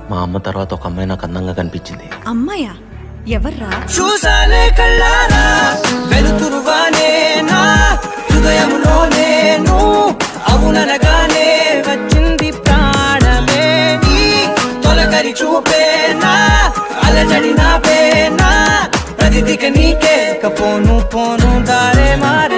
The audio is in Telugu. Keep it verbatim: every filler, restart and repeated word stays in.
మా అమ్మ తర్వాత ఒక అమ్మాయి నాకు అందంగా కనిపించింది. అమ్మాయా? ఎవర్రా? చూసాలే కళ్ళారా వెలుతురుగానే నా హృదయంలోనే నువ్వు అవుననగానే వచ్చింది ప్రాణమే నీ తొలకరి చూపే నా అలజడి నా పేనా ప్రతిదిక నీకే పోను పోను దారే మారే